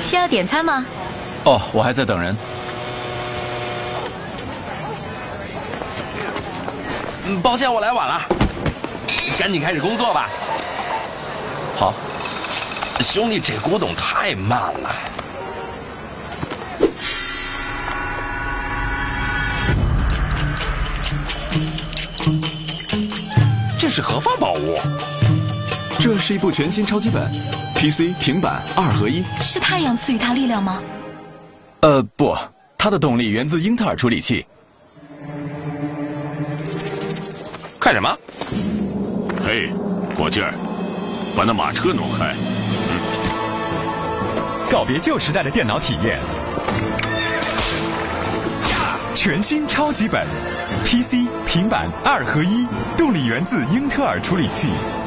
需要点餐吗？ 哦，我还在等人。 抱歉，我来晚了，赶紧开始工作吧。 好， 兄弟，这古董太慢了。这是何方宝物？ 这是一部全新超级本 ，PC、平板2合一。 是太阳赐予它力量吗？ 不，它的动力源自英特尔处理器。 干什么？ 嘿，果劲儿，把那马车挪开。 告别旧时代的电脑体验，全新超级本 PC、平板2合一，动力源自英特尔处理器。